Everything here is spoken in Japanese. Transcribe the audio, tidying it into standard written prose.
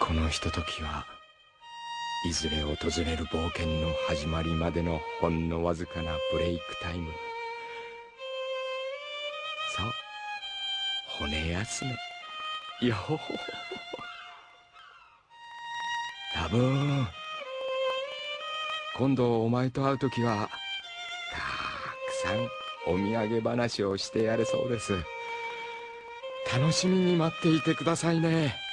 このひとときはいずれ訪れる冒険の始まりまでのほんのわずかなブレイクタイム。さあ、骨休め。よほほほほ。多分今度お前と会うときはたくさんお土産話をしてやれそうです。楽しみに待っていてくださいね。